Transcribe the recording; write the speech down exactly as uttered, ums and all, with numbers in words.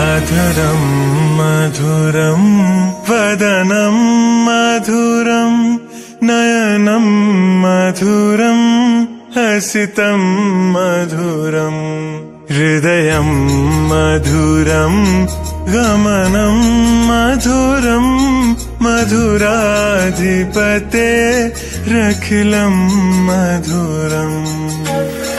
आधरं मधुरं वदनं मधुरं नयनं मधुरं हसितं मधुरं हृदयं मधुरं गमनं मधुरं मधुराधिपते रखिलं मधुरम्।